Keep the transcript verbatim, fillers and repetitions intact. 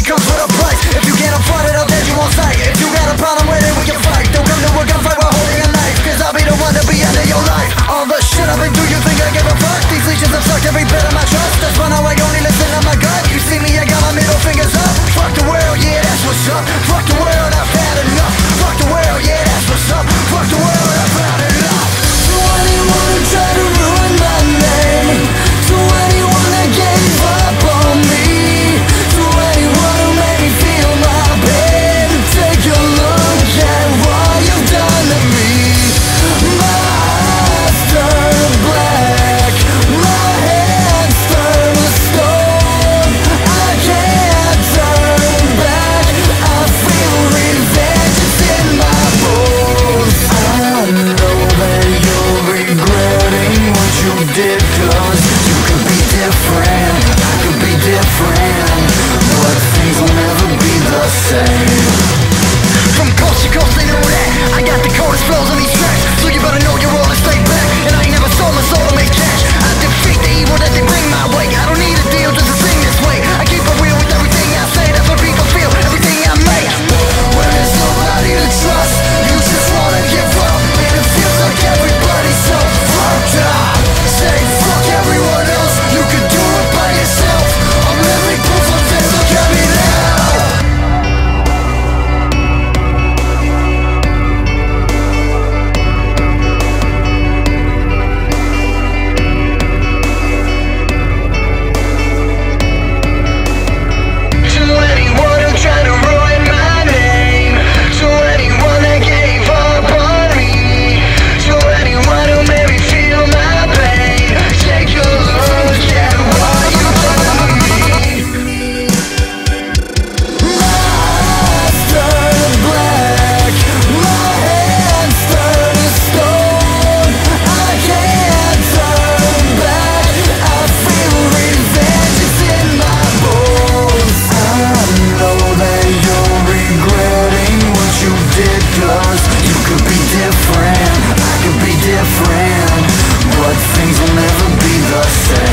comes with a price. If you can't afford it, I'll dead you on sight. If you got a problem with it, we can fight. Don't come to a gunfight while holding a knife, cause I'll be the one to be under your life. All the shit I've been through, you think I give a fuck? These leeches have sucked every bit of my trust. That's why now I only listen to my gut. You see me, I got my middle fingers up. Fuck the world, yeah, that's what's up. Fuck the world, I've had enough. Fuck the world, yeah, that's what's up. Fuck the world, I've had enough. To anyone who tried to ruin my name, to anyone that gave up on me, to anyone who made me feel my pain, take a look at what you've done to me. My eyes turn black, my hands turn to stone. I can't turn back, I feel revenge is in my bones. I know that you're regretting what you did, cause you could be different, I could be different, but things will never be the same. From coast to coast, they know that I got the coldest flows on these tracks, so you better know you're all to stay back. And I ain't never sold my soul to make cash. I defeat the evil that they bring my way. I don't need a deal just to sing this way. I keep it real with everything I say. That's what people feel, everything I make. When there's nobody to trust, you just wanna give up, and it feels like everybody's so fucked up. Say fuck everyone else, you can do it by yourself. I'm living proof of this, look at me now. To anyone who tried to ruin my name, to anyone that gave up on me, to anyone who made me feel my pain, take a look at what you've done to me. My eyes turn black, my hands turn to stone. I can't turn back, I feel revenge is in my bones. I know that you're regretting what you did, cause you could be different, I could be different, but things will never be the same.